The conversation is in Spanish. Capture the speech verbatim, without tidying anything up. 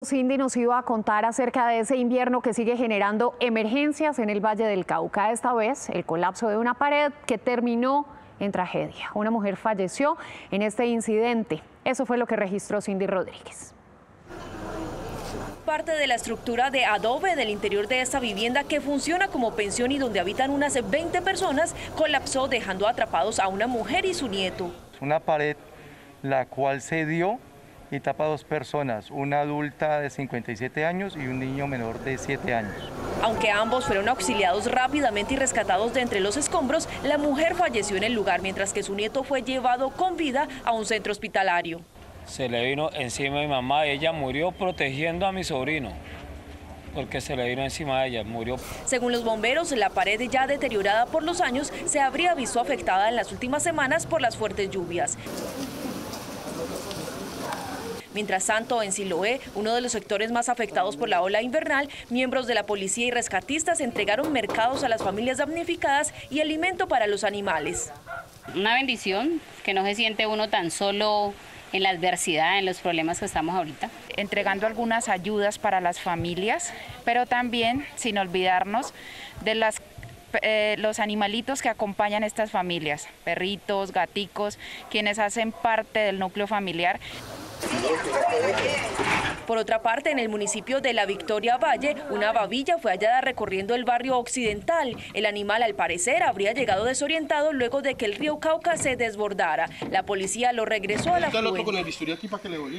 Cindy nos iba a contar acerca de ese invierno que sigue generando emergencias en el Valle del Cauca. Esta vez, el colapso de una pared que terminó en tragedia. Una mujer falleció en este incidente. Eso fue lo que registró Cindy Rodríguez. Parte de la estructura de adobe del interior de esta vivienda, que funciona como pensión y donde habitan unas veinte personas, colapsó dejando atrapados a una mujer y su nieto. Una pared la cual se dio y tapa a dos personas, una adulta de cincuenta y siete años y un niño menor de siete años. Aunque ambos fueron auxiliados rápidamente y rescatados de entre los escombros, la mujer falleció en el lugar, mientras que su nieto fue llevado con vida a un centro hospitalario. Se le vino encima a mi mamá y ella murió protegiendo a mi sobrino, porque se le vino encima a ella, murió. Según los bomberos, la pared ya deteriorada por los años se habría visto afectada en las últimas semanas por las fuertes lluvias. Mientras tanto, en Siloé, uno de los sectores más afectados por la ola invernal, miembros de la policía y rescatistas entregaron mercados a las familias damnificadas y alimento para los animales. Una bendición, que no se siente uno tan solo en la adversidad, en los problemas que estamos ahorita. Entregando algunas ayudas para las familias, pero también sin olvidarnos de las Eh, los animalitos que acompañan a estas familias, perritos, gaticos, quienes hacen parte del núcleo familiar. Por otra parte, en el municipio de La Victoria Valle, una babilla fue hallada recorriendo el barrio occidental. El animal, al parecer, habría llegado desorientado luego de que el río Cauca se desbordara. La policía lo regresó a la fuente.